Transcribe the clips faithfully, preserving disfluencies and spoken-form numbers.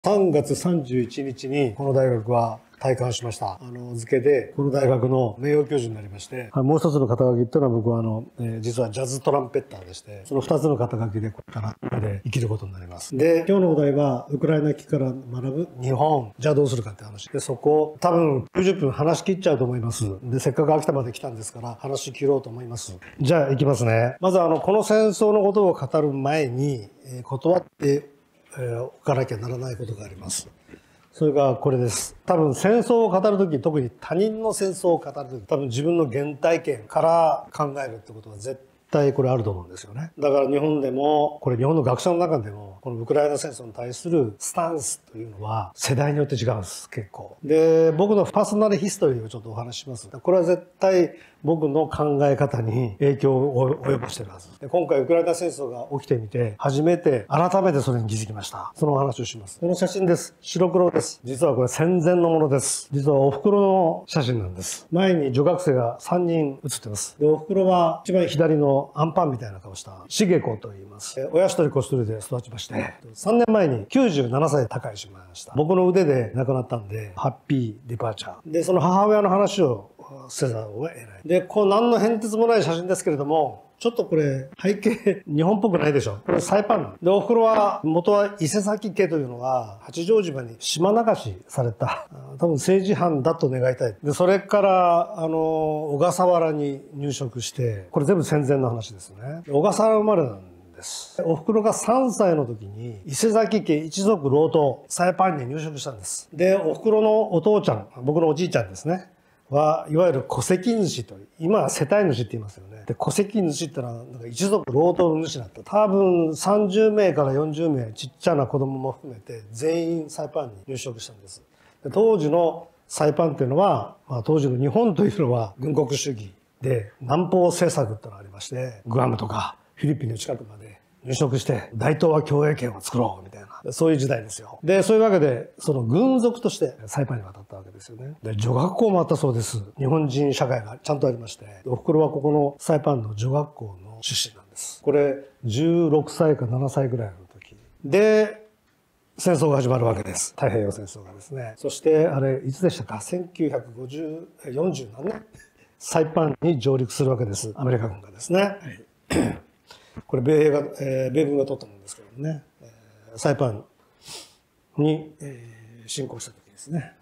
さんがつさんじゅういちにちにこの大学は退官しました。あの、付けで、この大学の名誉教授になりまして、もう一つの肩書きっていうのは僕はあの、えー、実はジャズトランペッターでして、その二つの肩書きでこれからで生きることになります。で、今日のお題は、ウクライナ危機から学ぶ日本。じゃあどうするかって話。で、そこ、多分きゅうじゅっぷん話し切っちゃうと思います。で、せっかく秋田まで来たんですから、話し切ろうと思います。じゃあ行きますね。まずあの、この戦争のことを語る前に、えー、断って、えー、おかなきゃならないことがあります。それがこれです。多分戦争を語るとき、特に他人の戦争を語るとき、多分自分の原体験から考えるってことは絶対これあると思うんですよね。だから日本でも、これ日本の学者の中でも、このウクライナ戦争に対するスタンスというのは世代によって違うんです、結構。で、僕のパーソナルヒストリーをちょっとお話しします。これは絶対僕の考え方に影響を及ぼしてるはず。で、今回ウクライナ戦争が起きてみて、初めて改めてそれに気づきました。そのお話をします。この写真です。白黒です。実はこれ戦前のものです。実はお袋の写真なんです。前に女学生がさんにん写ってます。で、お袋は一番左のアンパンみたいな顔した茂子と言います。親一人子一人で育ちまして、さんねんまえにきゅうじゅうななさいで他界しました。僕の腕で亡くなったんで、ハッピーディパーチャー。で、その母親の話をせざるを得ない。で、こう何の変哲もない写真ですけれども、ちょっとこれ背景日本っぽくないでしょ。これサイパンで、お袋は元は伊勢崎家というのは八丈島に島流しされた多分政治犯だと願いたい。で、それからあの小笠原に入植して、これ全部戦前の話ですね。小笠原生まれなんです。お袋がさんさいの時に伊勢崎家一族郎党サイパンに入植したんです。で、お袋のお父ちゃん、僕のおじいちゃんですねはいわゆる戸籍主という、今は世帯主って言いますよね。で、戸籍主ってのはなんか一族郎党の主だった。多分さんじゅうめいからよんじゅうめい、ちっちゃな子供も含めて全員サイパンに入植したんです。で、当時のサイパンっていうのは、まあ、当時の日本というのは軍国主義で南方政策ってのがありまして、グアムとかフィリピンの近くまで入植して大東亜共栄圏を作ろうみたいな、そういう時代ですよ。で、そういうわけで、その軍属としてサイパンに渡ったわけですよね。で、女学校もあったそうです。日本人社会がちゃんとありまして、お袋はここのサイパンの女学校の出身なんです。これ、じゅうろくさいかななさいぐらいの時。で、戦争が始まるわけです。太平洋戦争がですね。そして、あれ、いつでしたか ?せんきゅうひゃくごじゅう、よんじゅう何年サイパンに上陸するわけです。アメリカ軍がですね。はいこれ米兵が、えー、米軍が取ったものですけどもね、えー、サイパンに、えー、侵攻した時ですね。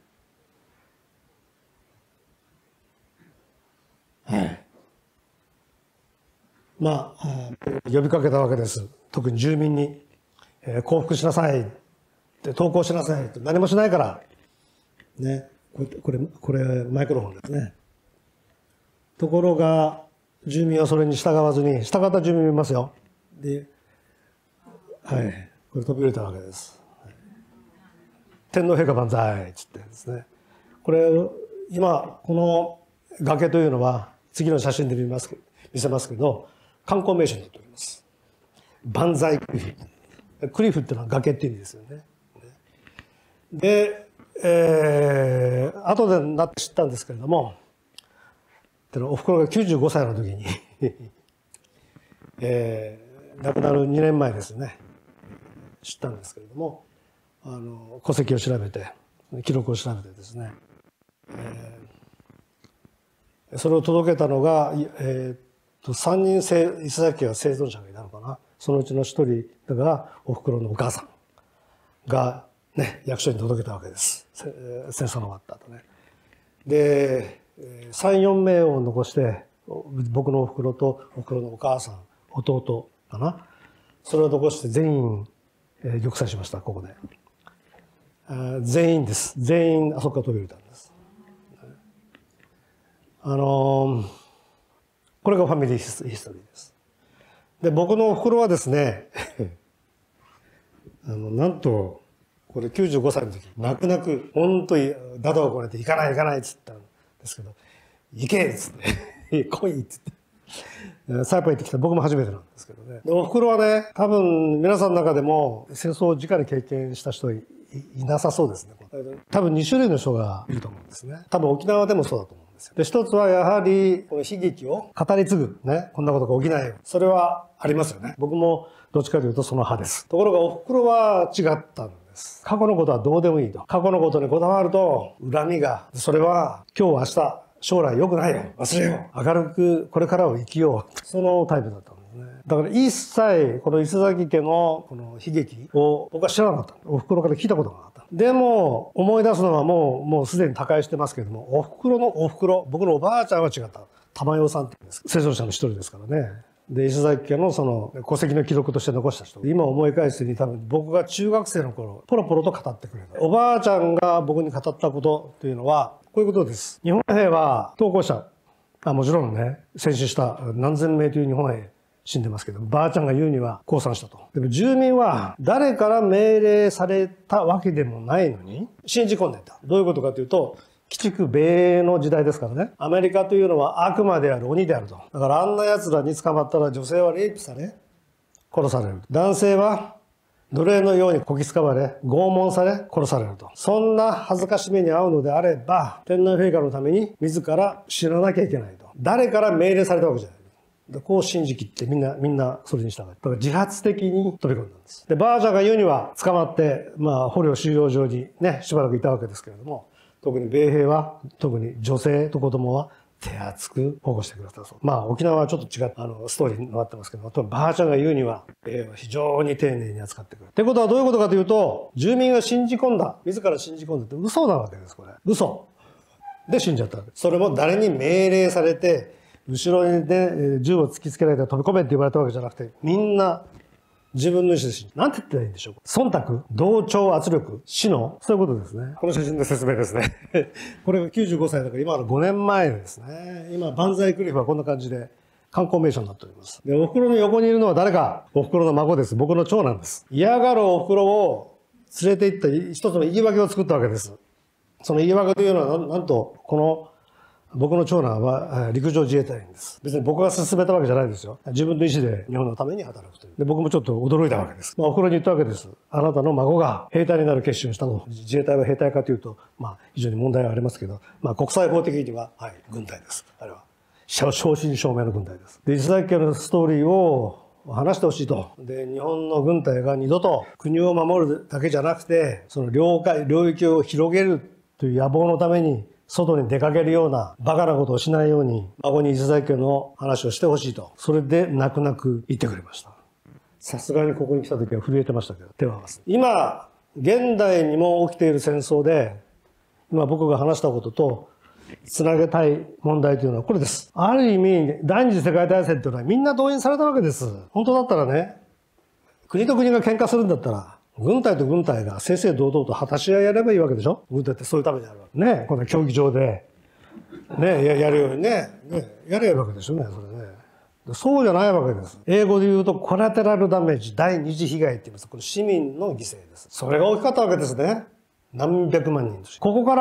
はい。まあ、呼びかけたわけです。特に住民に、えー、降伏しなさいって投降しなさいって何もしないからね。これこれこれマイクロフォンですね。ところが住民はそれに従わずに、従った住民もいますよ。で、はい、これ飛び降りたわけです。はい、天皇陛下万歳っつってですね。これ、今、この崖というのは、次の写真で見ます、見せますけど、観光名所になっております。万歳クリフ。クリフっていうのは崖っていう意味ですよね。で、えー、後でなって知ったんですけれども、おふくろがきゅうじゅうごさいの時に、えー、亡くなるにねんまえですね、知ったんですけれども、あの戸籍を調べて記録を調べてですね、えー、それを届けたのが、えー、とさんにん伊勢崎家は生存者がいたのかな。そのうちのひとりがおふくろのお母さんが、ね、役所に届けたわけです。戦争が終わった後ね。でさん、よんめいを残して、僕のおふくろとおふくろのお母さん、弟かな。それを残して全員、えー、玉砕しました、ここで。全員です。全員あそこから飛び降りたんです。あのー、これがファミリーヒストリーです。で、僕のおふくろはですね、あの、なんと、これきゅうじゅうごさいの時、泣く泣く、本当にダダをこねて、行かない行かないっつったんですけど、行けっつって、来いっつって、サイパン行ってきた僕も初めてなんですけどね。で、おふくろはね、多分皆さんの中でも戦争を直に経験した人いなさそうですね。多分にしゅるいの人がいると思うんですね。多分沖縄でもそうだと思うんですよ。で、一つはやはり、この悲劇を語り継ぐ、ね、こんなことが起きないよ。それはありますよね。僕もどっちかというとその派です。ところがおふくろは違ったんです。 。過去のことはどうでもいいと。過去のことにこだわると恨みが、それは今日明日将来良くないよ。忘れよう。明るくこれからを生きよう。そのタイプだったんですね。だから一切この磯崎家のこの悲劇を僕は知らなかった。お袋から聞いたことがなかった。でも思い出すのはもう、もうすでに他界してますけれども、お袋のお袋、僕のおばあちゃんは違った。玉代さんって言うんです。生存者の一人ですからね。で、磯崎家のその戸籍の記録として残した人。今思い返すに多分僕が中学生の頃、ポロポロと語ってくれた。おばあちゃんが僕に語ったことというのは、こういうことです。日本兵は投降者、あもちろんね、戦死した何千名という日本兵死んでますけど、ばあちゃんが言うには降参したと。でも住民は誰から命令されたわけでもないのに信じ込んでいた。どういうことかというと、鬼畜米英の時代ですからね。アメリカというのは悪魔である、鬼であると。だからあんな奴らに捕まったら女性はレイプされ、殺される。男性は奴隷のようにこき使われ、拷問され、殺されると。そんな恥ずかしめに遭うのであれば、天皇陛下のために自ら死ななきゃいけないと。誰から命令されたわけじゃない。でこう信じきってみんな、みんなそれに従う。だから自発的に飛び込んだんです。で、ばあちゃんが言うには捕まって、まあ捕虜収容所にね、しばらくいたわけですけれども、特に米兵は、特に女性と子供は手厚く保護してくれたそう。まあ沖縄はちょっと違ったあのストーリーになってますけど、ばあちゃんが言うには、米兵は非常に丁寧に扱ってくれる。ってことはどういうことかというと、住民が信じ込んだ、自ら信じ込んだって嘘なわけです、これ。嘘。で死んじゃったわけです。それも誰に命令されて、後ろで銃を突きつけられて飛び込めって言われたわけじゃなくて、みんな自分の意思で死んだ。なんて言ったらいいんでしょう。忖度、同調圧力、死の、そういうことですね。この写真の説明ですね。これがきゅうじゅうごさいだから今のごねんまえですね。今、万歳クリフはこんな感じで観光名所になっております。で、お袋の横にいるのは誰か。お袋の孫です。僕の長男です。嫌がるお袋を連れて行った一つの言い訳を作ったわけです。その言い訳というのは、なんなんと、この僕の長男は陸上自衛隊員です。別に僕が勧めたわけじゃないですよ。自分の意思で日本のために働くという。で、僕もちょっと驚いたわけです。まあ、お袋に言ったわけです。あなたの孫が兵隊になる決心をしたの。自衛隊は兵隊かというと、まあ、非常に問題はありますけど、まあ、国際法的には、はい、軍隊です。あれは。正真正銘の軍隊です。で、磯崎家のストーリーを話してほしいと。で、日本の軍隊が二度と国を守るだけじゃなくて、その領海、領域を広げるという野望のために、外に出かけるようなバカなことをしないように、孫に磯崎家の話をしてほしいと。それで泣く泣く言ってくれました。さすがにここに来た時は震えてましたけど、手を合わせて。今、現代にも起きている戦争で、今僕が話したことと、つなげたい問題というのはこれです。ある意味、第二次世界大戦というのはみんな動員されたわけです。本当だったらね、国と国が喧嘩するんだったら、軍隊と軍隊が正々堂々と果たし合いやればいいわけでしょ。軍隊ってそういうためにあるわけ。ね、この競技場で、ね、や, やるようにね、ね、やればいいわけですよね、それね。そうじゃないわけです。英語で言うと、コラテラルダメージ、第二次被害って言います。これ市民の犠牲です。それが大きかったわけですね。何百万人として。ここから、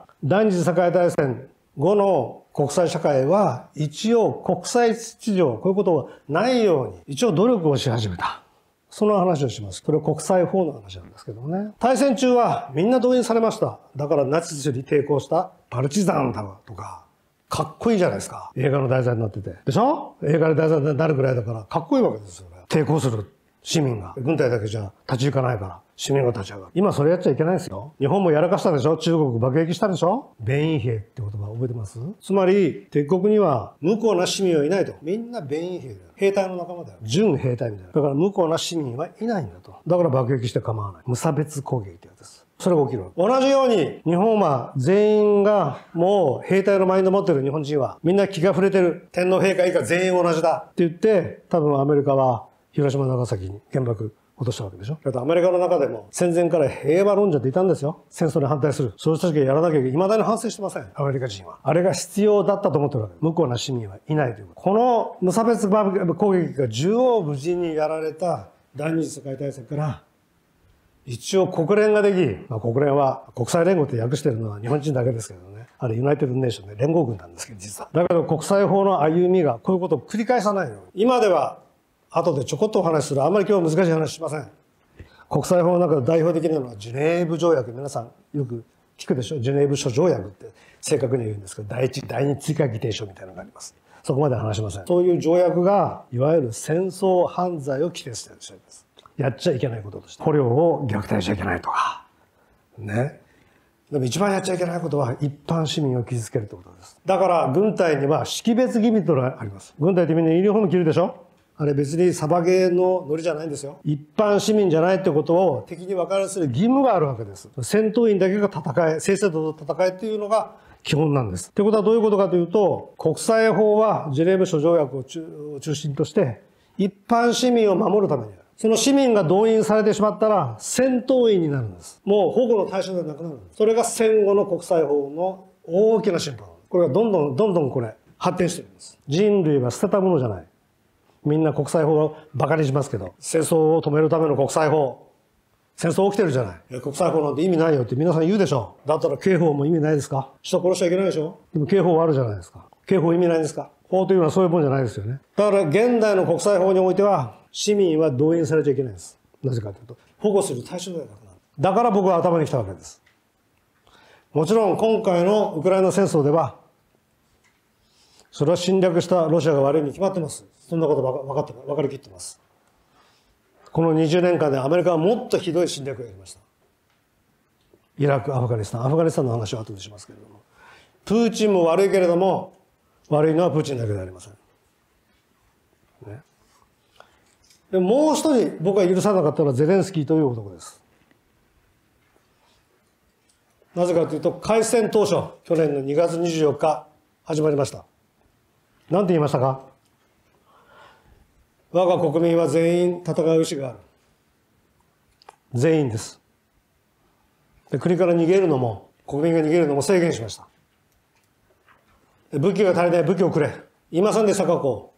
第二次世界大戦後の国際社会は、一応国際秩序、こういうことはないように、一応努力をし始めた。その話をします。これは国際法の話なんですけどもね。大戦中はみんな動員されました。だからナチスに抵抗したパルチザンだとか、かっこいいじゃないですか。映画の題材になってて。でしょ？映画の題材になるぐらいだからかっこいいわけですよね。抵抗する市民が。軍隊だけじゃ立ち行かないから。市民が立ち上がる。今それやっちゃいけないですよ。日本もやらかしたでしょ？中国爆撃したでしょ？弁員兵って言葉覚えてます？つまり、敵国には無垢な市民はいないと。みんな弁員兵だよ。兵隊の仲間だよ。準兵隊みたいな。だから無垢な市民はいないんだと。だから爆撃して構わない。無差別攻撃ってやつです。それが起きる。同じように、日本は全員がもう兵隊のマインド持ってる日本人はみんな気が触れてる。天皇陛下以下全員同じだって言って、多分アメリカは広島長崎に原爆落としたわけでしょ。だってアメリカの中でも戦前から平和論者っていたんですよ。戦争に反対する。そういう人たちがやらなきゃいけない。未だに反省してません。アメリカ人は。あれが必要だったと思ってるわけ。無垢な市民はいないということ。この無差別攻撃が縦横無尽にやられた第二次世界大戦から、一応国連ができ、まあ、国連は国際連合って訳してるのは日本人だけですけどね。あれユナイテッドネーションで連合軍なんですけど、実は。だけど国際法の歩みがこういうことを繰り返さないように。今では後でちょこっとお話しする。あんまり今日は難しい話しません。国際法の中で代表的なのはジュネーブ条約。皆さんよく聞くでしょ。ジュネーブ諸条約って正確には言うんですけど、第一、第二追加議定書みたいなのがあります。そこまでは話しません。そういう条約がいわゆる戦争犯罪を規定しているんです。 やっちゃいけないこととして。捕虜を虐待しちゃいけないとか。ね。でも一番やっちゃいけないことは一般市民を傷つけるってことです。だから軍隊には識別義務というのがあります。軍隊ってみんなユニフォーム着るでしょ？あれ別にサバゲーのノリじゃないんですよ。一般市民じゃないってことを敵に分からせる義務があるわけです。戦闘員だけが戦え、正々堂々と戦えっていうのが基本なんです。ってことはどういうことかというと、国際法はジュネーブ諸条約を中心として一般市民を守るためにある。その市民が動員されてしまったら戦闘員になるんです。もう保護の対象ではなくなるんです。それが戦後の国際法の大きな進歩。これがどんどんどんどんこれ発展しているんです。人類は捨てたものじゃない。みんな国際法をバカにしますけど、戦争を止めるための国際法。戦争起きてるじゃない。国際法なんて意味ないよって皆さん言うでしょ。だったら刑法も意味ないですか？人殺しちゃいけないでしょ。でも刑法はあるじゃないですか。刑法意味ないんですか？法というのはそういうもんじゃないですよね。だから現代の国際法においては市民は動員されちゃいけないんです。なぜかというと保護する対象ではなくなる。だから僕は頭にきたわけです。もちろん今回のウクライナ戦争ではそれは侵略したロシアが悪いに決まってます。そんなこと分かって分かりきってます。このにじゅうねんかんでアメリカはもっとひどい侵略をやりました。イラク、アフガニスタン、アフガニスタンの話は後でしますけれども、プーチンも悪いけれども悪いのはプーチンだけではありません。ね、でももう一人僕が許さなかったのはゼレンスキーという男です。なぜかというと開戦当初去年のにがつにじゅうよっか始まりました。何て言いましたか？我が国民は全員戦う意思がある。全員です。で、国から逃げるのも国民が逃げるのも制限しました。で、武器が足りない、武器をくれ。言いませんでしたか？こ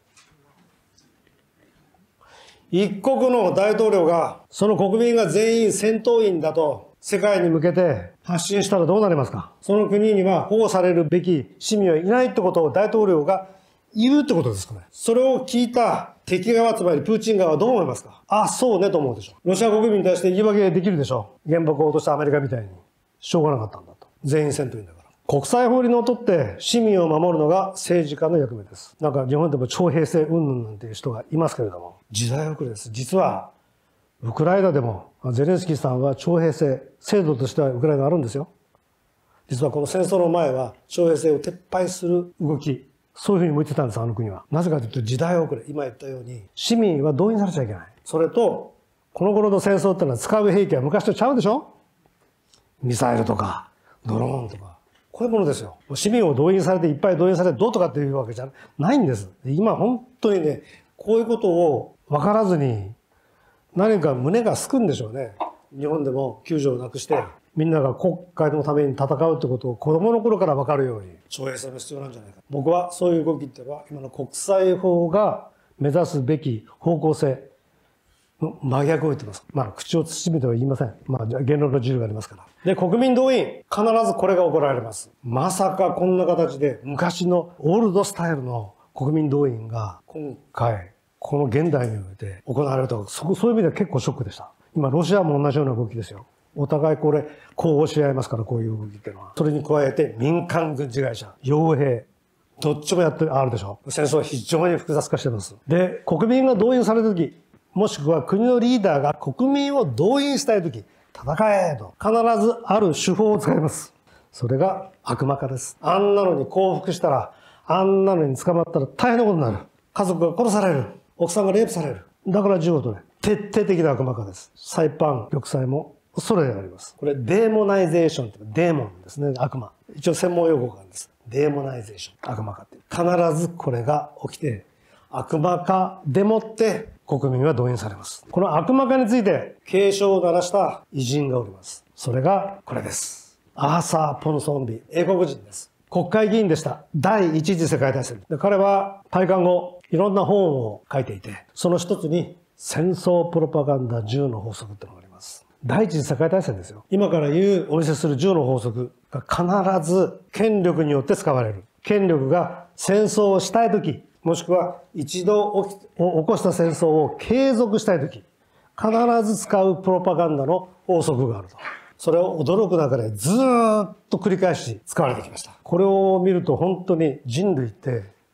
う一国の大統領がその国民が全員戦闘員だと世界に向けて発信したらどうなりますか？その国には保護されるべき市民はいないってことを大統領が言うってことですかね。それを聞いた敵側、つまりプーチン側はどう思いますか？あ、そうねと思うでしょ。ロシア国民に対して言い訳できるでしょ。原爆を落としたアメリカみたいに。しょうがなかったんだと。全員戦闘員だから。国際法にのっとって市民を守るのが政治家の役目です。なんか日本でも徴兵制云々なんていう人がいますけれども、時代遅れです。実は、ウクライナでもゼレンスキーさんは徴兵制、制度としてはウクライナあるんですよ。実はこの戦争の前は徴兵制を撤廃する動き、そういうふうに向いてたんです、あの国は。なぜかというと時代遅れ。今言ったように、市民は動員されちゃいけない。それと、この頃の戦争ってのは使う兵器は昔とちゃうでしょ？ミサイルとか、ドローンとか。こういうものですよ。市民を動員されて、いっぱい動員されてどうとかっていうわけじゃないんです。今本当にね、こういうことを分からずに、何か胸がすくんでしょうね。日本でも救助をなくして、みんなが国家のために戦うってことを子供の頃から分かるように、徴兵制も必要なんじゃないか。僕はそういう動きっていうのは、今の国際法が目指すべき方向性の真逆を言ってます。まあ、口を慎めては言いません。まあ、言論の自由がありますから。で、国民動員、必ずこれが行われます。まさかこんな形で、昔のオールドスタイルの国民動員が、今回、この現代において行われると、そそういう意味では結構ショックでした。今、ロシアも同じような動きですよ。お互いこれ、交互し合いますから、こういう動きっていうのは。それに加えて、民間軍事会社、傭兵、どっちもやってあるでしょ。戦争は非常に複雑化しています。で、国民が動員されたとき、もしくは国のリーダーが国民を動員したいとき、戦えと、必ずある手法を使います。それが悪魔化です。あんなのに降伏したら、あんなのに捕まったら大変なことになる。家族が殺される。奥さんがレイプされる。だから銃を取れ。徹底的な悪魔化です。サイパン、玉砕もそれであります。これデーモナイゼーションってデーモンですね。悪魔。一応専門用語があるんです。デーモナイゼーション。悪魔化って。必ずこれが起きて、悪魔化でもって国民は動員されます。この悪魔化について警鐘を鳴らした偉人がおります。それがこれです。アーサー・ポンソンビ、英国人です。国会議員でした。第一次世界大戦で。彼は退官後、いろんな本を書いていて、その一つに戦争プロパガンダじゅうの法則ってのがあります。第一次世界大戦ですよ。今から言うお見せするじゅうの法則が必ず権力によって使われる。権力が戦争をしたいとき、もしくは一度起き起こした戦争を継続したいとき、必ず使うプロパガンダの法則があると。それを驚く中でずーっと繰り返し使われてきました。これを見ると本当に人類って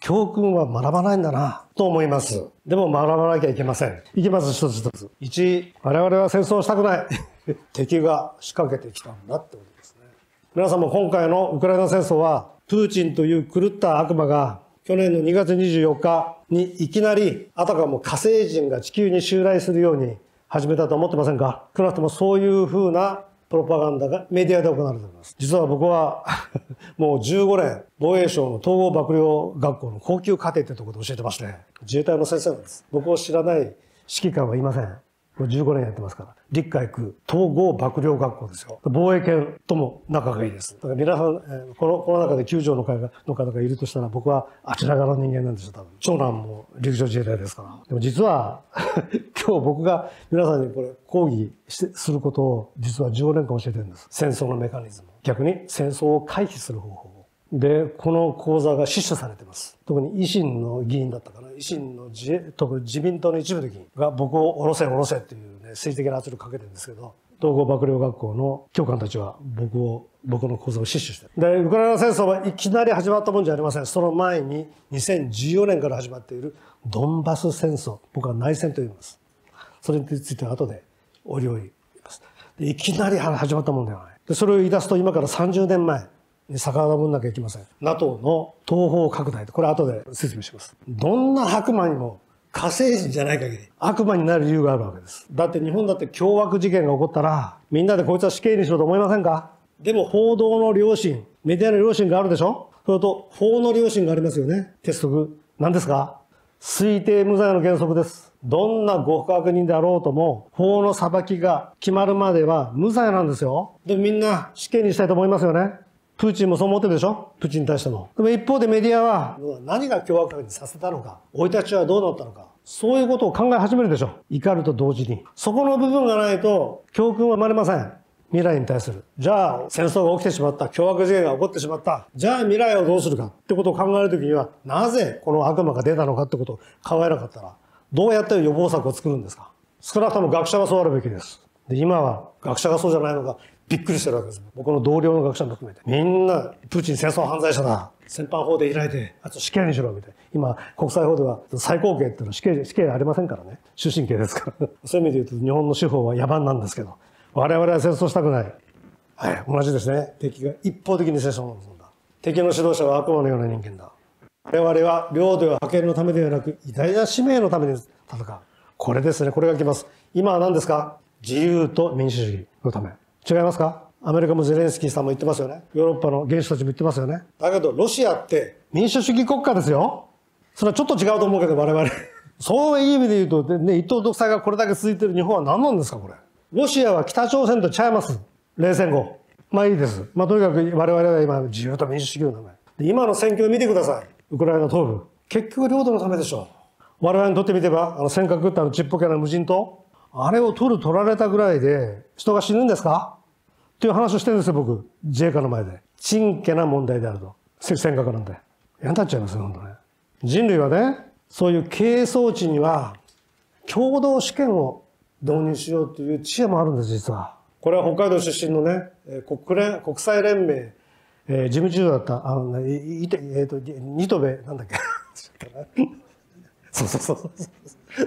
教訓は学ばないんだな、と思います。でも学ばなきゃいけません。いきます、一つ一つ。いち、我々は戦争をしたくない。敵が仕掛けてきたんだってことですね。皆さんも今回のウクライナ戦争は、プーチンという狂った悪魔が、去年のにがつにじゅうよっかにいきなり、あたかも火星人が地球に襲来するように始めたと思ってませんか？少なくともそういう風なプロパガンダがメディアで行われています。実は僕はもうじゅうごねん、防衛省の統合幕僚学校の高級課程ってところで教えてまして、自衛隊の先生なんです。僕を知らない指揮官はいません。もうじゅうごねんやってますから。陸海空統合幕僚学校ですよ。防衛圏とも仲がいいです。だから皆さん、えー、この、この中できゅう条の会の方がいるとしたら、僕はあちら側の人間なんですよ、多分。長男も陸上自衛隊ですから。でも実は、今日僕が皆さんにこれ講義することを実はじゅうごねんかん教えてるんです。戦争のメカニズム。逆に戦争を回避する方法。で、この講座が死守されています。特に維新の議員だったかな。維新の自、特に自民党の一部の議員が僕を下ろせ下ろせっていうね、政治的な圧力をかけてるんですけど、統合幕僚学校の教官たちは僕を、僕の講座を死守してる。で、ウクライナ戦争はいきなり始まったもんじゃありません。その前ににせんじゅうよねんから始まっているドンバス戦争。僕は内戦と言います。それについては後でおいおい言います。で、いきなり始まったもんではない。で、それを言い出すと今からさんじゅうねんまえ。に遡んなきゃいけません。NATO の東方拡大。これ後で説明します。どんな悪魔にも火星人じゃない限り悪魔になる理由があるわけです。だって日本だって凶悪事件が起こったらみんなでこいつは死刑にしようと思いませんか？でも報道の良心、メディアの良心があるでしょ？それと法の良心がありますよね。鉄則。何ですか？推定無罪の原則です。どんな極悪人であろうとも法の裁きが決まるまでは無罪なんですよ。でみんな死刑にしたいと思いますよね。プーチンもそう思ってるでしょ？プーチンに対しても。でも一方でメディアは何が凶悪にさせたのか、生い立ちはどうなったのか、そういうことを考え始めるでしょ。怒ると同時に。そこの部分がないと教訓は生まれません。未来に対する。じゃあ戦争が起きてしまった。凶悪事件が起こってしまった。じゃあ未来をどうするかってことを考えるときには、なぜこの悪魔が出たのかってことを考えなかったら、どうやって予防策を作るんですか？少なくとも学者はそうあるべきです。で、今は学者がそうじゃないのか、びっくりしてるわけです。僕の同僚の学者も含めて。みんな、プーチン戦争犯罪者だ。戦犯法で開いて、あと死刑にしろ、みたいな。今、国際法では最高刑っていうのは死刑、死刑ありませんからね。終身刑ですから。そういう意味で言うと、日本の司法は野蛮なんですけど、我々は戦争したくない。はい、同じですね。敵が一方的に戦争を望んだ。敵の指導者は悪魔のような人間だ。我々は領土や覇権のためではなく、偉大な使命のために戦う。これですね。これが来ます。今は何ですか？自由と民主主義のため。違いますか？アメリカもゼレンスキーさんも言ってますよね。ヨーロッパの元首たちも言ってますよね。だけど、ロシアって民主主義国家ですよ。それはちょっと違うと思うけど、我々。そういう意味で言うと、ね、一党独裁がこれだけ続いている日本は何なんですか、これ。ロシアは北朝鮮とちゃいます。冷戦後。まあいいです。まあとにかく我々は今、自由と民主主義のため。で、今の戦況を見てください。ウクライナ東部。結局領土のためでしょう。我々にとってみれば、あの尖閣ってあのちっぽけな無人島。あれを取る取られたぐらいで人が死ぬんですかっていう話をしてるんですよ、僕。自衛官の前で。真剣な問題であると。尖閣なんで。嫌になっちゃいますよ、本当ね。人類はね、そういう係争地には共同主権を導入しようという知恵もあるんです、実は。これは北海道出身のね、国連、国際連盟、えー、事務次長だった、あの、ね、いて、えっ、ー、と、ニトベ、なんだっけ。そうそうそうそう。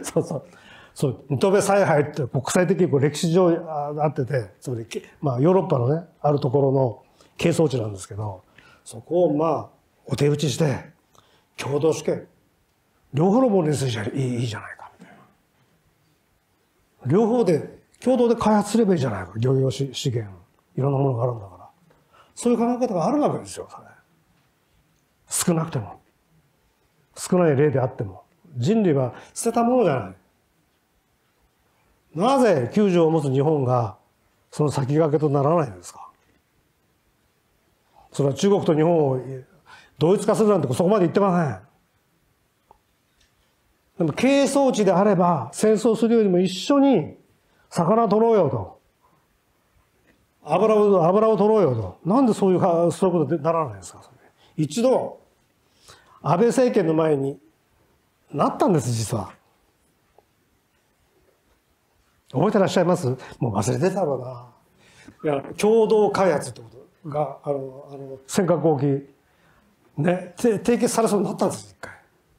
そうそう。そう、ニトベ采配って国際的にこう歴史上あってて、つまり、まあヨーロッパのね、あるところの係争地なんですけど、そこをまあ、お手打ちして、共同主権、両方のものにするじゃいい、いいじゃないか、みたいな。両方で、共同で開発すればいいじゃないか、漁業資源、いろんなものがあるんだから。そういう考え方があるわけですよ、それ。少なくても。少ない例であっても。人類は捨てたものじゃない。なぜきゅう条を持つ日本がその先駆けとならないんですか？それは中国と日本を同一化するなんてそこまで言ってません。でも係争地であれば戦争するよりも一緒に魚取ろうよと。油を、油を取ろうよと。なんでそういう、そういうことにならないんですか？一度、安倍政権の前になったんです、実は。覚えてらっしゃいます？もう忘れてたろうな。いや、共同開発ってことが、あの、あの、尖閣沖、 ね、締結されそうになったんです、一回。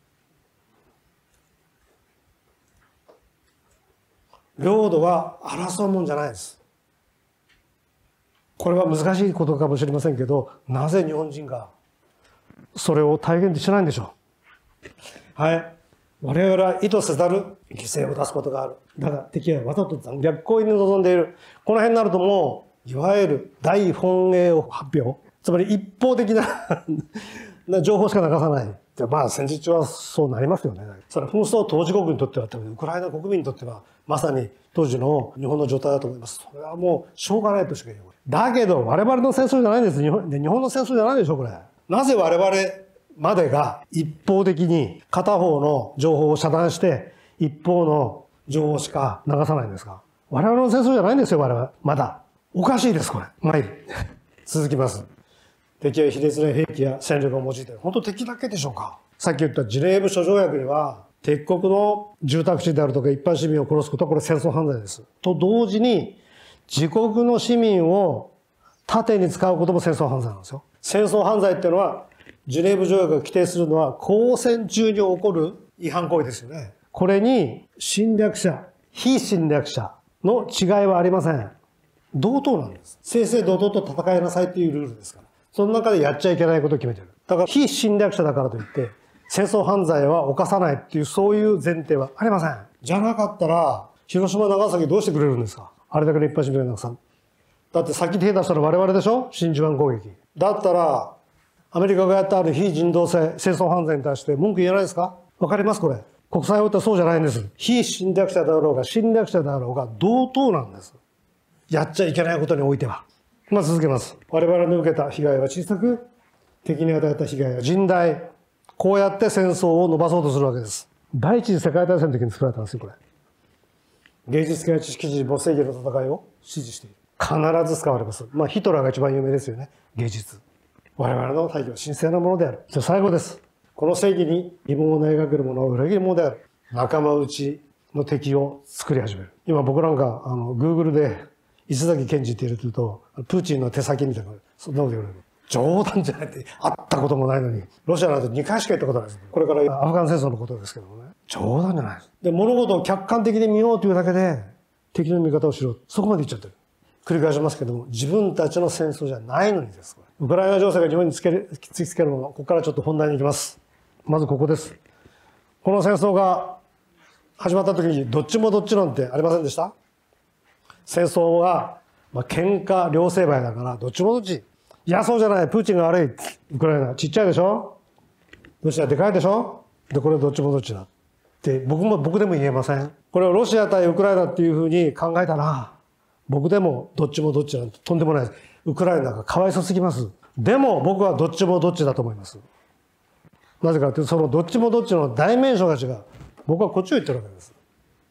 領土は争うもんじゃないです。これは難しいことかもしれませんけど、なぜ日本人がそれを体現しないんでしょう。はい。我々は意図せざる犠牲を出すことがある。だが敵はわざと残虐行為に臨んでいる。この辺になるともう、いわゆる大本営を発表。つまり一方的な情報しか流さない。まあ戦時中はそうなりますよね。それは紛争当事国にとっては、ウクライナ国民にとっては、まさに当時の日本の状態だと思います。それはもうしょうがないとしか言えない。だけど我々の戦争じゃないんです。日本、日本の戦争じゃないでしょ、これ。なぜ我々までが一方的に片方の情報を遮断して一方の情報しか流さないんですか。我々の戦争じゃないんですよ、我々。まだ。おかしいです、これ。まあいい。続きます。敵は卑劣な兵器や戦力を用いている。本当敵だけでしょうか。さっき言ったジュネーブ諸条約には、敵国の住宅地であるとか一般市民を殺すことはこれ戦争犯罪です。と同時に、自国の市民を盾に使うことも戦争犯罪なんですよ。戦争犯罪っていうのは、ジュネーブ条約が規定するのは、交戦中に起こる違反行為ですよね。これに、侵略者、非侵略者の違いはありません。同等なんです。正々堂々と戦いなさいっていうルールですから。その中でやっちゃいけないことを決めてる。だから、非侵略者だからといって、戦争犯罪は犯さないっていう、そういう前提はありません。じゃなかったら、広島、長崎どうしてくれるんですか。あれだけの一般市民がたくさん。だって先手出したのは我々でしょ、真珠湾攻撃。だったら、アメリカがやったある非人道性、戦争犯罪に対して文句言えないですか。わかりますこれ。国際法ってそうじゃないんです。非侵略者であろうが、侵略者であろうが、同等なんです。やっちゃいけないことにおいては。まあ続けます。我々の受けた被害は小さく、敵に与えた被害は甚大。こうやって戦争を伸ばそうとするわけです。第一次世界大戦の時に作られたんですよ、これ。芸術家や知識人、没正義の戦いを支持している。必ず使われます。まあヒトラーが一番有名ですよね。芸術。我々の大義は神聖なものである。じゃあ最後です。この正義に疑問を投げかけるものは裏切るものである。仲間内の敵を作り始める。今僕なんか、あの、Google で、石崎健二って入れてると、プーチンの手先みたいな、そんなこと言われる。冗談じゃないって、会ったこともないのに、ロシアなんてにかいしか行ったことないです。これからアフガン戦争のことですけどもね。冗談じゃないです。で、物事を客観的に見ようというだけで、敵の見方をしろ。そこまで言っちゃってる。繰り返しますけども、自分たちの戦争じゃないのにです。これウクライナ情勢が日本につける、突きつけるもの、ここからちょっと本題に行きます。まずここです。この戦争が始まった時に、どっちもどっちなんてありませんでした？戦争は、まあ、喧嘩両成敗だから、どっちもどっち。いや、そうじゃない。プーチンが悪い。ウクライナ。ちっちゃいでしょ？ロシアでかいでしょ？で、これどっちもどっちだ。って、僕も、僕でも言えません。これをロシア対ウクライナっていうふうに考えたら、僕でもどっちもどっちなんてとんでもないです。ウクライナがかわいそうすぎます。でも僕はどっちもどっちだと思います。なぜかというと、そのどっちもどっちの代名詞が違う。僕はこっちを言ってるわけです。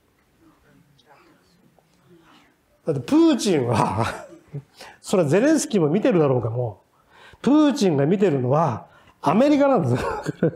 だってプーチンはそれはゼレンスキーも見てるだろうかも。プーチンが見てるのはアメリカなんです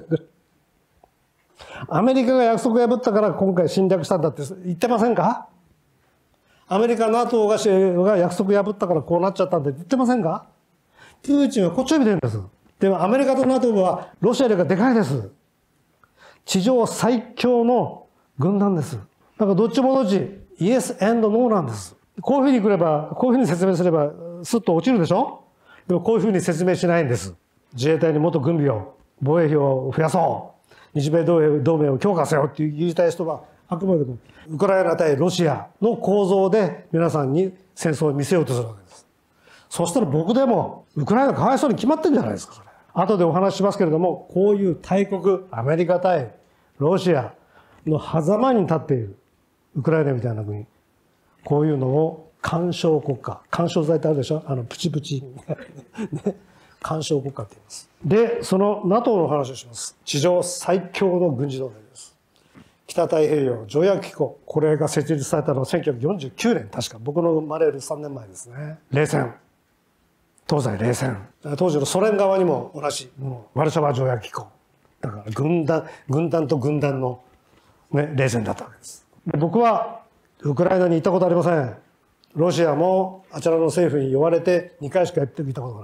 アメリカが約束破ったから今回侵略したんだって言ってませんか？アメリカ、NATO がが約束破ったからこうなっちゃったんだって言ってませんか？プーチンはこっちを見てるんです。でもアメリカと NATO はロシアよりがでかいです。地上最強の軍団です。だからどっちもどっち、イエス&ノーなんです。こういうふうに来れば、こういうふうに説明すれば、スッと落ちるでしょ？でもこういうふうに説明しないんです。自衛隊にもっと軍備を、防衛費を増やそう。日米同盟同盟を強化せよって言いたい人は、あくまでもウクライナ対ロシアの構造で皆さんに戦争を見せようとするわけです。そしたら僕でも、ウクライナかわいそうに決まってんじゃないですか、それ。後でお話ししますけれども、こういう大国、アメリカ対ロシアの狭間に立っているウクライナみたいな国、こういうのを干渉国家、干渉剤ってあるでしょ、あのプチプチね、干渉国家って言います。で、その NATO の話をします。地上最強の軍事同盟です。北太平洋条約機構、これが設立されたのはせんきゅうひゃくよんじゅうきゅうねん、確か僕の生まれるさんねんまえですね。冷戦、東西冷戦、当時のソ連側にも同じ、もうワルシャワ条約機構、だから軍団軍団と軍団の、ね、冷戦だったわけです。で、僕はウクライナに行ったことありません。ロシアもあちらの政府に呼ばれてにかいしか行ってみたことがない。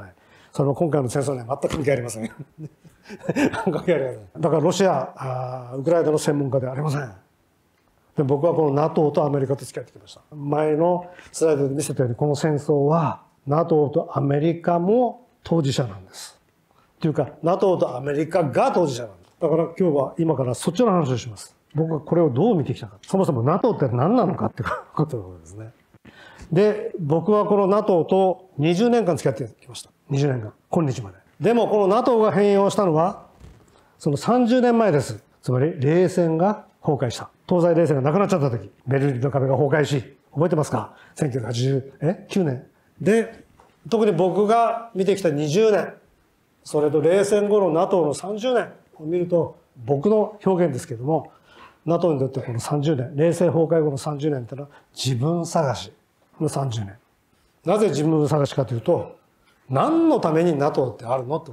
それも今回の戦争には全く関係ありません。関係ありません。だからロシア、あウクライナの専門家ではありません。で僕はこの ナトー とアメリカと付き合ってきました。前のスライドで見せたようにこの戦争は ナトー とアメリカも当事者なんです。というか ナトー とアメリカが当事者なんです。だから今日は今からそっちの話をします。僕はこれをどう見てきたか。そもそも ナトー って何なのかっていうことですね。で、僕はこの ナトー とにじゅうねんかん付き合ってきました。にじゅうねんかん。今日まで。でもこの ナトー が変容したのは、そのさんじゅうねんまえです。つまり冷戦が崩壊した。東西冷戦がなくなっちゃった時、ベルリンの壁が崩壊し、覚えてますか ?せんきゅうひゃくはちじゅうきゅうねん。で、特に僕が見てきたにじゅうねん、それと冷戦後の ナトー のさんじゅうねんを見ると、僕の表現ですけども、ナトー にとってこのさんじゅうねん、冷戦崩壊後のさんじゅうねんってのは自分探しのさんじゅうねん。なぜ自分探しかというと、何のために ナトー ってあるのってこと。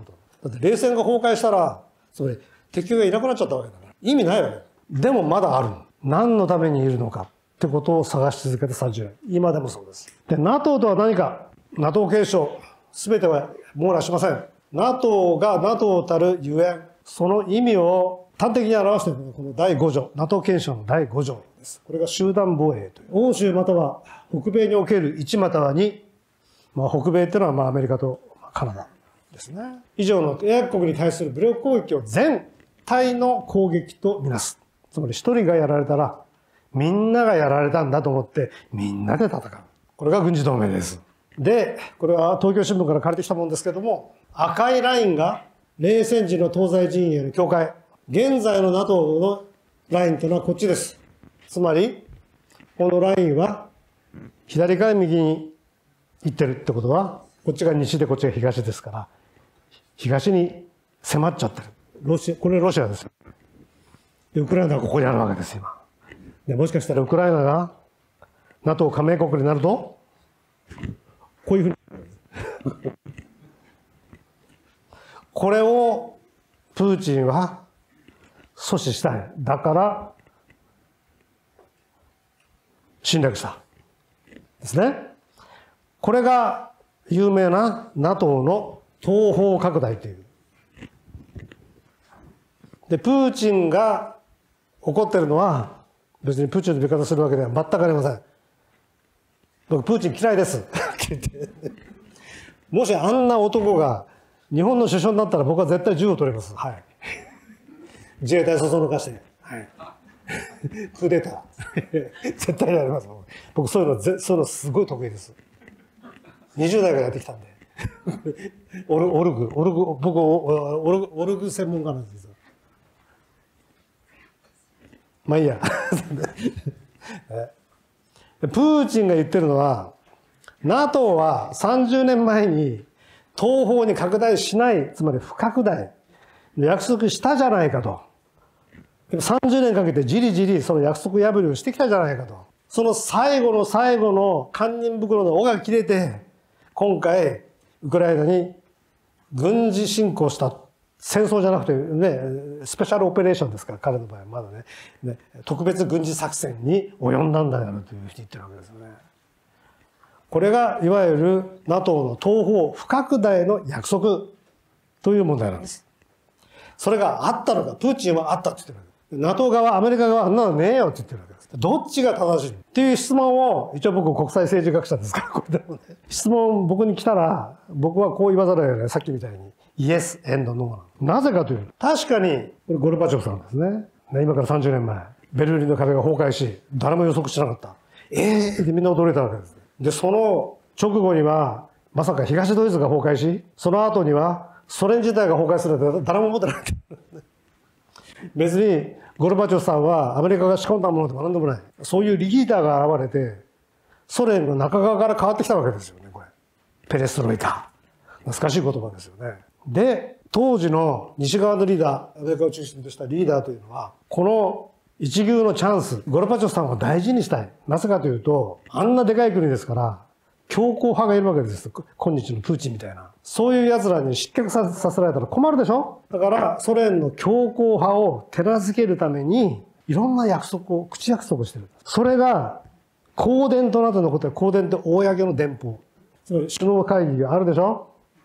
だって冷戦が崩壊したら、それ敵がいなくなっちゃったわけだから。意味ないわけ。でもまだある。何のためにいるのかってことを探し続けてさんじゅうねん。今でもそうです。で、ナトー とは何か。ナトー 継承、すべては網羅しません。ナトー が ナトー たるゆえん、その意味を端的に表しているのがこのだいご条、ナトー 憲章のだいご条です。これが集団防衛という。欧州または北米におけるいちまたはに、まあ、北米っていうのはまあアメリカとカナダですね。以上の締約国に対する武力攻撃を全体の攻撃とみなす。つまり一人がやられたら、みんながやられたんだと思って、みんなで戦う。これが軍事同盟です。で、これは東京新聞から借りてきたものですけども、赤いラインが冷戦時の東西陣営の境界。現在の ナトー のラインというのはこっちです。つまり、このラインは左から右に行ってるってことは、こっちが西でこっちが東ですから、東に迫っちゃってる。ロシア、これロシアですよ。で、ウクライナはここにあるわけです、今。で、もしかしたらウクライナが ナトー 加盟国になると、こういうふうに。これをプーチンは阻止したい。だから侵略した。ですね。これが有名な ナトー の東方拡大という。で、プーチンが怒ってるのは、別にプーチンの味方するわけでは全くありません。僕、プーチン嫌いです。もしあんな男が日本の首相になったら僕は絶対銃を取れます。はい。自衛隊そそのかして。はい。クーデター。絶対やります。僕、そういうの、そういうのすごい得意です。にじゅう代からやってきたんで。オルオルグ、オルグ、僕、オルグ、オルグ専門家なんですよ。まあいいや。プーチンが言ってるのは、ナトー はさんじゅうねんまえに東方に拡大しない、つまり不拡大、約束したじゃないかと。でもさんじゅうねんかけてじりじりその約束破りをしてきたじゃないかと。その最後の最後の堪忍袋の尾が切れて、今回、ウクライナに軍事侵攻した。戦争じゃなくてね、スペシャルオペレーションですから、彼の場合はまだね、ね特別軍事作戦に及んだんだよというふうに言ってるわけですよね。これがいわゆる ナトー の東方不拡大の約束という問題なんです。それがあったのか、プーチンはあったって言ってるわけです。ナトー 側、アメリカ側、あんなのねえよって言ってるわけです。どっちが正しいっていう質問を、一応僕国際政治学者ですから、これでもね。質問僕に来たら、僕はこう言わざるを得ない。さっきみたいに。イエス、エンド、ノーなの。なぜかというと、確かに、これゴルバチョフさんですね。今からさんじゅうねんまえ、ベルリンの壁が崩壊し、誰も予測しなかった。ええー、でみんな驚いたわけです。で、その直後には、まさか東ドイツが崩壊し、その後には、ソ連自体が崩壊するなんて誰も思ってなかった。別に、ゴルバチョフさんはアメリカが仕込んだものでも何でもない。そういうリーダーが現れて、ソ連の中側から変わってきたわけですよね、これ。ペレストロイカ。懐かしい言葉ですよね。で、当時の西側のリーダー、アメリカを中心としたリーダーというのは、この一遇のチャンス、ゴルバチョフさんを大事にしたい。なぜかというと、あんなでかい国ですから、強硬派がいるわけです。今日のプーチンみたいな。そういう奴らに失脚させられたら困るでしょ？だから、ソ連の強硬派を手なずけるために、いろんな約束を、口約束をしてる。それが、公電となどのことは、公電って公の電報。つまり、首脳会議があるでしょ？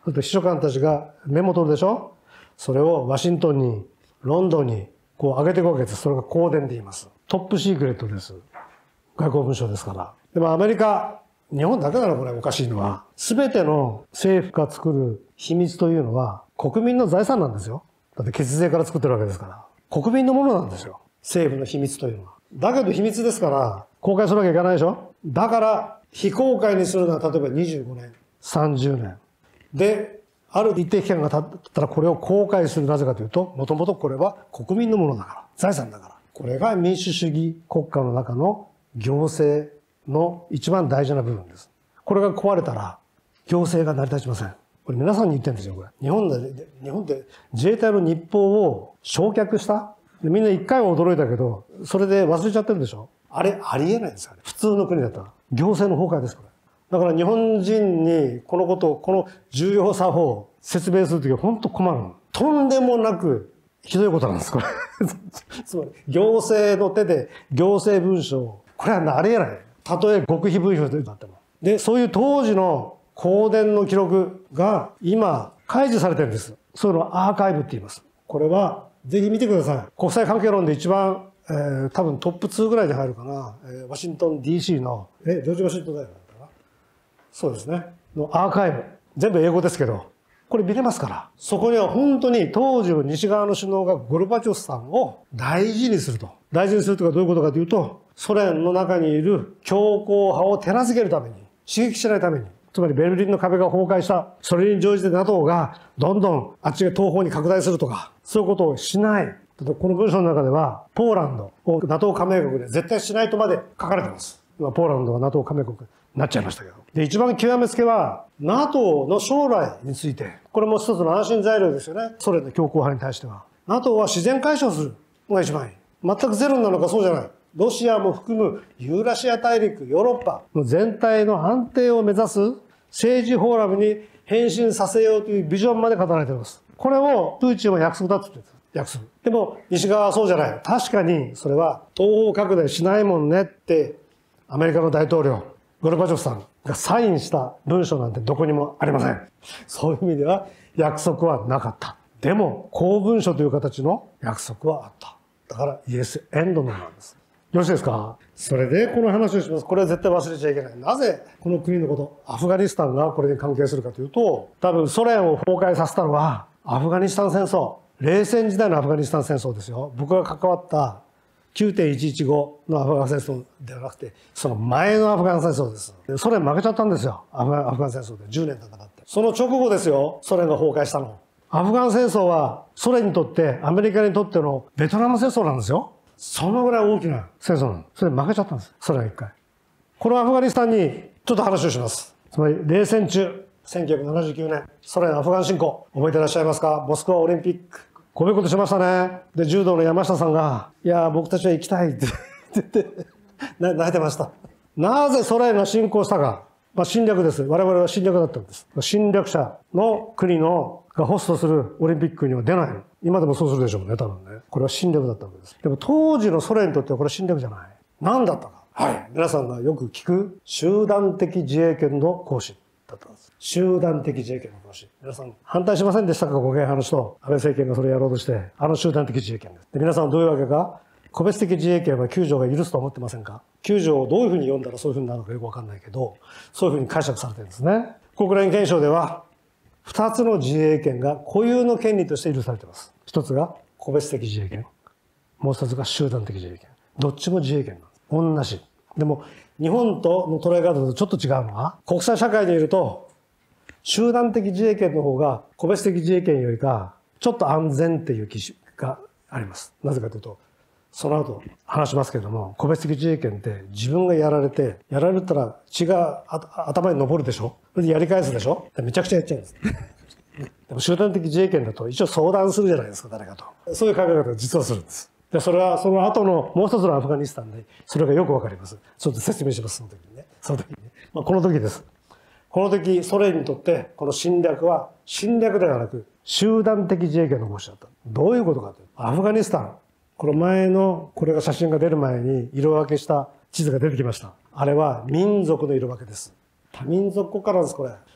それと秘書官たちがメモ取るでしょ。それをワシントンに、ロンドンに、こう上げていくわけです。それが公電で言います。トップシークレットです。外交文書ですから。でもアメリカ、日本だけなのこれおかしいのは、すべての政府が作る秘密というのは国民の財産なんですよ。だって血税から作ってるわけですから。国民のものなんですよ。政府の秘密というのは。だけど秘密ですから、公開するわけいかないでしょ。だから、非公開にするのは例えばにじゅうごねん、さんじゅうねん。で、ある一定期間が経ったらこれを公開する。なぜかというと、もともとこれは国民のものだから。財産だから。これが民主主義国家の中の行政の一番大事な部分です。これが壊れたら、行政が成り立ちません。これ皆さんに言ってるんですよ、これ。日本で、日本で自衛隊の日報を焼却したみんな一回は驚いたけど、それで忘れちゃってるでしょ。あれ、ありえないんですよね。普通の国だったら。行政の崩壊です、これ。だから日本人にこのことを、この重要さを説明するときは本当困る。とんでもなくひどいことなんです、これ。つまり、行政の手で行政文書を、これはありえない。たとえ極秘文書であっても。で、そういう当時の公電の記録が今開示されてるんです。そういうのをアーカイブって言います。これはぜひ見てください。国際関係論で一番、えー、多分トップツーぐらいに入るかな。えー、ワシントン ディーシー の、え、ジョージ・ワシントン大学だったかな。そうですね。のアーカイブ。全部英語ですけど、これ見れますから。そこには本当に当時の西側の首脳がゴルバチョフさんを大事にすると。大事にするとはどういうことかというと、ソ連の中にいる強硬派を手なずけるために、刺激しないために、つまりベルリンの壁が崩壊した。それに乗じて ナトー がどんどんあっちが東方に拡大するとか、そういうことをしない。この文章の中では、ポーランドを ナトー 加盟国で絶対しないとまで書かれています。今、ポーランドは ナトー 加盟国になっちゃいましたけど。で、一番極めつけは、ナトー の将来について、これも一つの安心材料ですよね。ソ連の強硬派に対しては。ナトー は自然解消するのが一番いい。全くゼロなのかそうじゃない。ロシアも含むユーラシア大陸、ヨーロッパの全体の安定を目指す政治フォーラムに変身させようというビジョンまで語られています。これをプーチンは約束だって言ってるんです。約束。でも西側はそうじゃない。確かにそれは東方拡大しないもんねってアメリカの大統領、ゴルバチョフさんがサインした文書なんてどこにもありません。そういう意味では約束はなかった。でも公文書という形の約束はあった。だからイエスエンドのなんです。よろしいですか？それでこの話をします。これは絶対忘れちゃいけない。なぜこの国のこと、アフガニスタンがこれに関係するかというと、多分ソ連を崩壊させたのはアフガニスタン戦争。冷戦時代のアフガニスタン戦争ですよ。僕が関わった きゅうてんいちいちご のアフガン戦争ではなくて、その前のアフガン戦争です。ソ連負けちゃったんですよ。アフガン、アフガン戦争でじゅうねん戦って。その直後ですよ、ソ連が崩壊したの。アフガン戦争はソ連にとって、アメリカにとってのベトナム戦争なんですよ。そのぐらい大きな戦争なの。それ負けちゃったんです。ソ連が一回。このアフガニスタンにちょっと話をします。つまり冷戦中、せんきゅうひゃくななじゅうきゅうねん、ソ連アフガン侵攻、覚えていらっしゃいますか？モスクワオリンピック。こういうことしましたね。で、柔道の山下さんが、いや、僕たちは行きたいって言って、泣いてました。なぜソ連が侵攻したか。まあ、侵略です。我々は侵略だったんです。侵略者の国のがホストするオリンピックには出ない。今でもそうするでしょうね、多分ね。これは侵略だったわけです。でも当時のソ連にとってはこれは侵略じゃない。何だったか。はい。皆さんがよく聞く集団的自衛権の行使だったんです。集団的自衛権の行使。皆さん反対しませんでしたか？ご敬派の人。安倍政権がそれをやろうとして、あの集団的自衛権です。で、皆さんどういうわけか？個別的自衛権はきゅう条が許すと思ってませんか？きゅう条をどういうふうに読んだらそういうふうになるのかよくわかんないけど、そういうふうに解釈されてるんですね。国連憲章では、二つの自衛権が固有の権利として許されています。一つが個別的自衛権。もう一つが集団的自衛権。どっちも自衛権なんです。同じ。でも、日本との捉え方とちょっと違うのは、国際社会にいると、集団的自衛権の方が個別的自衛権よりか、ちょっと安全っていう基準があります。なぜかというと、その後話しますけれども、個別的自衛権って自分がやられて、やられたら血が頭に上るでしょ？それでやり返すでしょ？めちゃくちゃやっちゃうんです。でも集団的自衛権だと一応相談するじゃないですか、誰かと。そういう考え方を実はするんです。で、それはその後のもう一つのアフガニスタンで、それがよくわかります。ちょっと説明します、その時にね。その時にね。まあ、この時です。この時、ソ連にとって、この侵略は、侵略ではなく、集団的自衛権の行使だった。どういうことかというと、アフガニスタン、この前の、これが写真が出る前に、色分けした地図が出てきました。あれは民族の色分けです。多民族国家なんです、これ。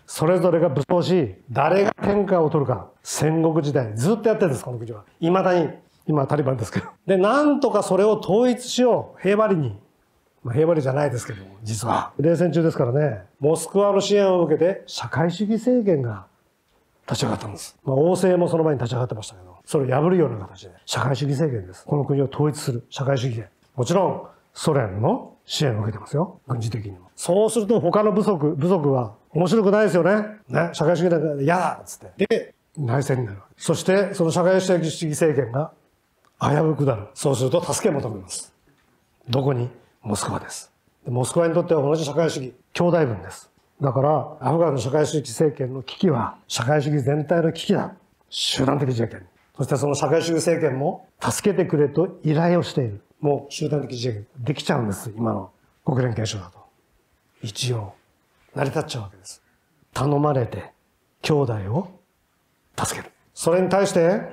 それぞれが武装し、誰が天下を取るか、戦国時代ずっとやってるんです、この国は。未だに。今はタリバンですけど。で、なんとかそれを統一しよう。平和裏に。まあ、平和裏じゃないですけども、実は。冷戦中ですからね、モスクワの支援を受けて、社会主義政権が立ち上がったんです。まあ、王政もその前に立ち上がってましたけど、それを破るような形で、社会主義政権です。この国を統一する社会主義で。もちろん、ソ連の支援を受けてますよ。軍事的にも。そうすると他の部族、部族は面白くないですよね。ね、社会主義なんか嫌だっつって。で、内戦になる。そして、その社会主義政権が危うくなる。そうすると助けを求めます。どこに？モスクワです。モスクワにとっては同じ社会主義、兄弟分です。だから、アフガンの社会主義政権の危機は、社会主義全体の危機だ。集団的自衛権。そしてその社会主義政権も、助けてくれと依頼をしている。もう集団的自衛権できちゃうんです。今の国連憲章だと。一応、成り立っちゃうわけです。頼まれて、兄弟を助ける。それに対して、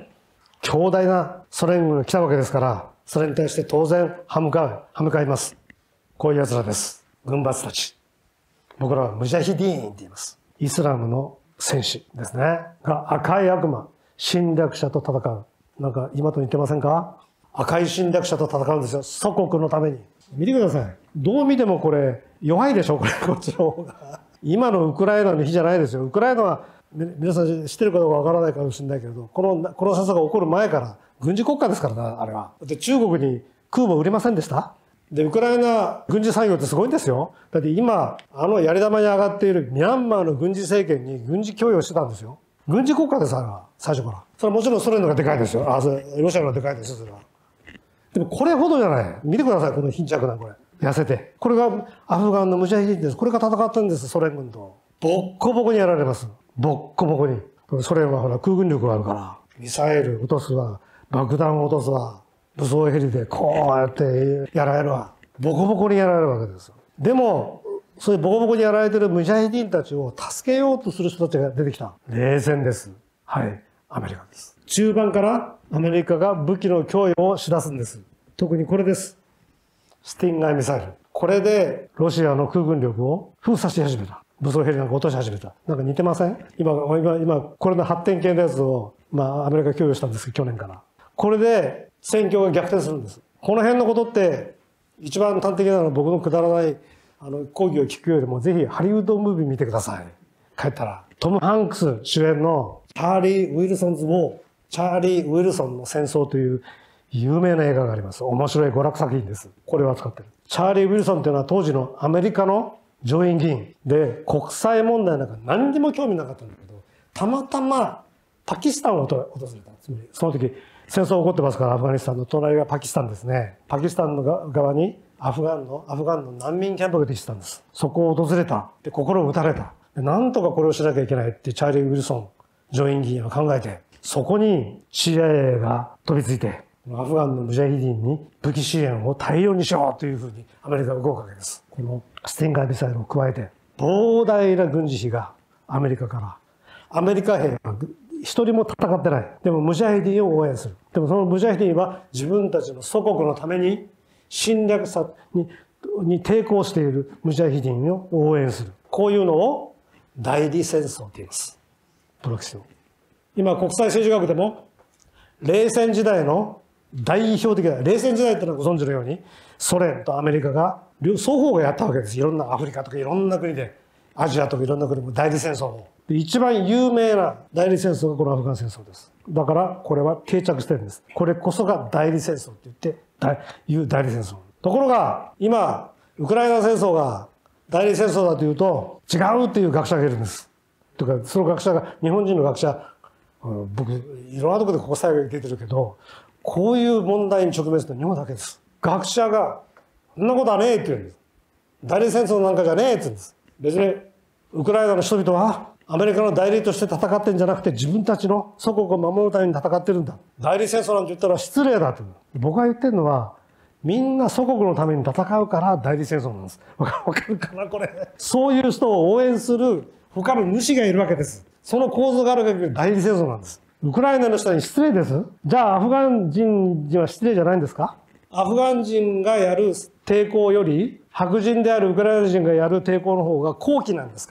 強大なソ連軍が来たわけですから、それに対して当然、歯向かう、歯向かいます。こういう奴らです。軍閥たち。僕らはムジャヒディーンって言います。イスラムの戦士ですね。が赤い悪魔、侵略者と戦う。なんか今と似てませんか？赤い侵略者と戦うんですよ。祖国のために。見てください。どう見てもこれ、弱いでしょこれ、こっちの方が。今のウクライナの日じゃないですよ。ウクライナは、皆さん知ってるかどうかわからないかもしれないけれど、この、この戦争が起こる前から、軍事国家ですからな、あれは。で、中国に空母売れませんでした？で、ウクライナ軍事産業ってすごいんですよ。だって今、あのやり玉に上がっているミャンマーの軍事政権に軍事供与してたんですよ。軍事国家です、あれは。最初から。それはもちろんソ連のがでかいですよ。あ、それ、ロシアのがでかいですよ、それは。でもこれほどじゃない。見てください、この貧着な、これ。痩せて。これがアフガンのムジャヒディンです。これが戦ってるんです、ソ連軍と。ボッコボコにやられます。ボッコボコに。ソ連はほら空軍力があるから、ミサイル落とすわ、爆弾を落とすわ、武装ヘリでこうやってやられるわ。ボコボコにやられるわけですよ。でも、そういうボコボコにやられてるムジャヒディンたちを助けようとする人たちが出てきた。冷戦です。はい。アメリカです。中盤からアメリカが武器の供与をしだすんです。特にこれです。スティンガーミサイル。これでロシアの空軍力を封鎖し始めた。武装ヘリなんか落とし始めた。なんか似てません？今、今、今、これの発展系のやつを、まあ、アメリカ供与したんですけど、去年から。これで戦況が逆転するんです。この辺のことって、一番端的なのは僕のくだらない、あの、講義を聞くよりも、ぜひハリウッドムービー見てください。帰ったら。トム・ハンクス主演の、チャーリー・ウィルソンズ・ウォー、チャーリー・ウィルソンの戦争という有名な映画があります。面白い娯楽作品です。これを扱ってる。チャーリー・ウィルソンというのは当時のアメリカの上院議員で、国際問題なんか何にも興味なかったんだけど、たまたまパキスタンを訪れた。つまりその時戦争起こってますから、アフガニスタンの隣がパキスタンですね。パキスタンの側にアフガンの、アフガンの難民キャンプができてたんです。そこを訪れた。で、心を打たれた。で、なんとかこれをしなきゃいけないってチャーリー・ウィルソン上院議員は考えて、そこに シーアイエー が飛びついて、アフガンのムジャヒディンに武器支援を大量にしようというふうにアメリカが動くわけです。このスティンガーミサイルを加えて、膨大な軍事費がアメリカから、アメリカ兵は一人も戦ってない。でもムジャヒディンを応援する。でもそのムジャヒディンは自分たちの祖国のために侵略者に、に抵抗しているムジャヒディンを応援する。こういうのを代理戦争と言います。プロキシを。今国際政治学でも冷戦時代の代表的な、冷戦時代ってのはご存知のように、ソ連とアメリカが、双方がやったわけです。いろんなアフリカとかいろんな国で、アジアとかいろんな国も代理戦争を。で、一番有名な代理戦争がこのアフガン戦争です。だからこれは定着してるんです。これこそが代理戦争って言って、代いう代理戦争。ところが、今、ウクライナ戦争が代理戦争だというと、違うっていう学者がいるんです。というか、その学者が、日本人の学者、僕、いろんなところで国際学に出てるけど、こういう問題に直面するのは日本だけです。学者が、そんなことはねえって言うんです。代理戦争なんかじゃねえって言うんです。別に、ウクライナの人々は、アメリカの代理として戦ってんじゃなくて、自分たちの祖国を守るために戦ってるんだ。代理戦争なんて言ったら失礼だと。僕が言ってるのは、みんな祖国のために戦うから代理戦争なんです。わかるかなこれ。そういう人を応援する他の主がいるわけです。その構造がある限り代理戦争なんです。ウクライナの人に失礼です。じゃあアフガン人には失礼じゃないんですか？アフガン人がやる抵抗より白人であるウクライナ人がやる抵抗の方が高貴なんですか？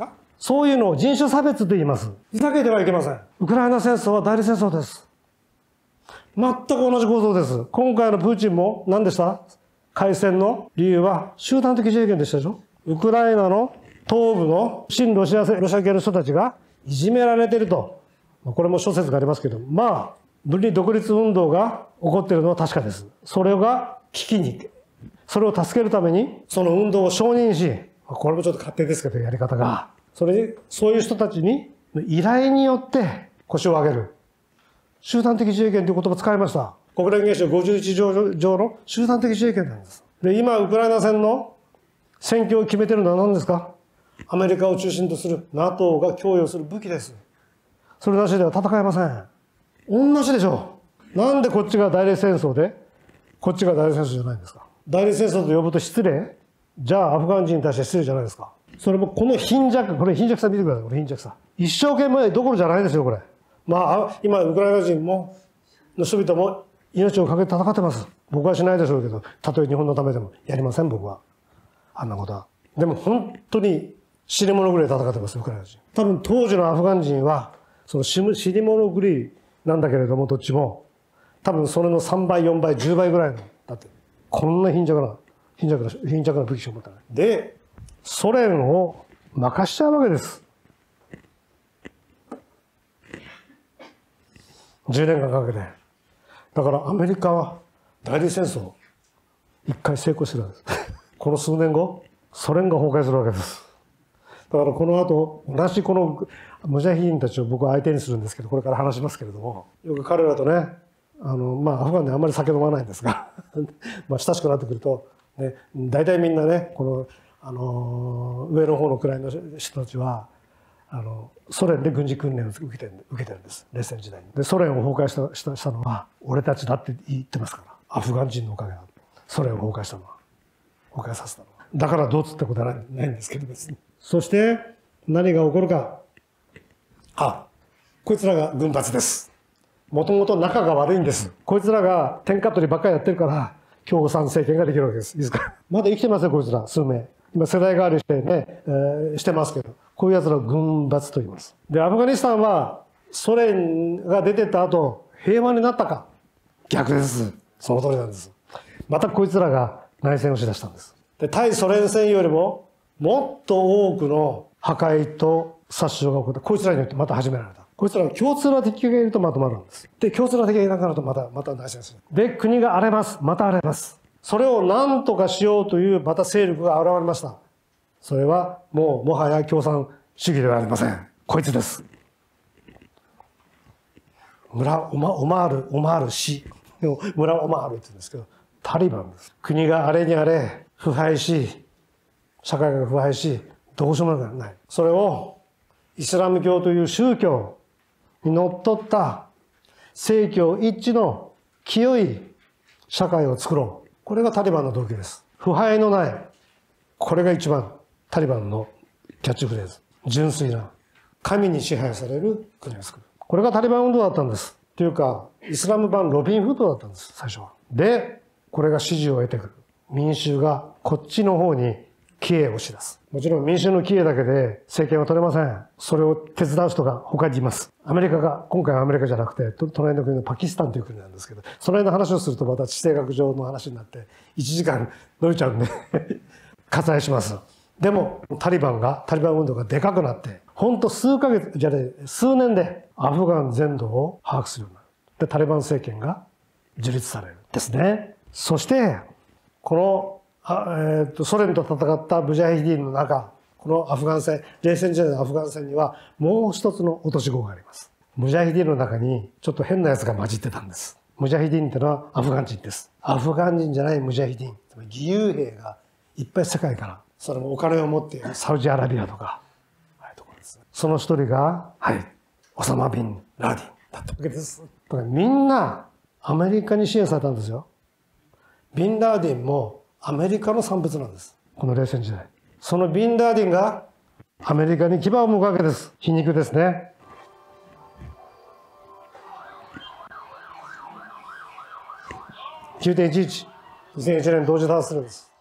そういうのを人種差別と言います。ふざけてはいけません。ウクライナ戦争は代理戦争です。全く同じ構造です。今回のプーチンも何でした？開戦の理由は集団的自衛権でしたでしょ。ウクライナの東部の親ロシア、ロシア系の人たちがいじめられていると。これも諸説がありますけど、まあ、分離独立運動が起こっているのは確かです。それが危機に、それを助けるために、その運動を承認し、これもちょっと勝手ですけど、やり方が。それに、そういう人たちに、依頼によって腰を上げる。集団的自衛権という言葉を使いました。国連憲章ごじゅういち条上の集団的自衛権なんです。で、今、ウクライナ戦の戦況を決めているのは何ですか？アメリカを中心とする ナトー が供与する武器です。それなしでは戦えません。同じでしょう。なんでこっちが代理戦争で、こっちが代理戦争じゃないんですか。代理戦争と呼ぶと失礼？じゃあアフガン人に対して失礼じゃないですか。それもこの貧弱、これ貧弱さ見てください。これ貧弱さ。一生懸命どころじゃないですよ、これ。まあ、今、ウクライナ人も、の人々も命をかけて戦ってます。僕はしないでしょうけど、たとえ日本のためでもやりません、僕は。あんなことは。でも本当に死に物狂いで戦ってます、ウクライナ人。多分当時のアフガン人は、その死に物狂いなんだけれども、どっちも、多分それのさんばい、よんばい、じゅうばいぐらいの、だって、こんな貧弱な、貧弱な、貧弱な武器しか持ってない。で、ソ連を任しちゃうわけです。じゅうねんかんかけて。だからアメリカは代理戦争、一回成功してるんです。この数年後、ソ連が崩壊するわけです。だからこの後、同じこのムジャヒディンたちを僕は相手にするんですけど、これから話しますけれども、よく彼らとね、あの、まあ、アフガンであんまり酒飲まないんですが、まあ、親しくなってくると、ね、大体みんなね、この、あの、上の方の位の人たちは、あの、ソ連で軍事訓練を受けてる、受けてるんです。冷戦時代に。で、ソ連を崩壊した、した、したのは、俺たちだって言ってますから。アフガン人のおかげだ。ソ連を崩壊したのは。崩壊させたのは。だからどうつってことはない、ないんですけど別に。そして、何が起こるか。あ、こいつらが軍閥です。もともと仲が悪いんです。こいつらが天下取りばっかりやってるから、共産政権ができるわけです。いいですか。まだ生きてますよ、こいつら、数名。今世代代わりしてね、えー、してますけど、こういう奴らを軍閥と言います。で、アフガニスタンはソ連が出てった後、平和になったか。逆です。その通りなんです。またこいつらが内戦をしだしたんです。で、対ソ連戦よりも、もっと多くの破壊と殺傷が起こった。こいつらによってまた始められた。こいつらの共通な敵がいるとまとまるんです。で、共通な敵がいなくなるとまた、また内戦する。で、国が荒れます。また荒れます。それを何とかしようというまた勢力が現れました。それはもうもはや共産主義ではありません。こいつです。村オマオマール、オマール氏。村オマールって言うんですけど、タリバンです。国が荒れに荒れ、腐敗し、社会が腐敗し、どうしようもない。それをイスラム教という宗教にのっとった政教一致の清い社会を作ろう。これがタリバンの動機です。腐敗のない。これが一番タリバンのキャッチフレーズ。純粋な。神に支配される国を作る。これがタリバン運動だったんです。というか、イスラム版ロビンフッドだったんです、最初は。で、これが支持を得てくる。民衆がこっちの方に帰依をし出す。もちろん民衆の帰依だけで政権は取れません。それを手伝う人が他にいます。アメリカが、今回はアメリカじゃなくて、隣の国のパキスタンという国なんですけど、その辺の話をするとまた地政学上の話になって、いちじかん伸びちゃうんで、割愛します。でも、タリバンが、タリバン運動がでかくなって、ほんと数ヶ月、じゃね数年でアフガン全土を把握するようになる。で、タリバン政権が樹立される。ですね。そして、この、あえー、とソ連と戦ったムジャヒディンの中、このアフガン戦、冷戦時代のアフガン戦にはもう一つの落とし子があります。ムジャヒディンの中にちょっと変なやつが混じってたんです。ムジャヒディンってのはアフガン人です。アフガン人じゃないムジャヒディン。つまり義勇兵がいっぱい世界から、それもお金を持っているサウジアラビアとか、ああいうところです。その一人が、はい、オサマ・ビン・ラディンだったわけです。だからみんなアメリカに支援されたんですよ。ビンラディンもアメリカの産物なんです。この冷戦時代。そのビンラディンがアメリカに牙を向くわけです。皮肉ですね。きゅうてんいちいち、にせんいちねん同時多発するんです。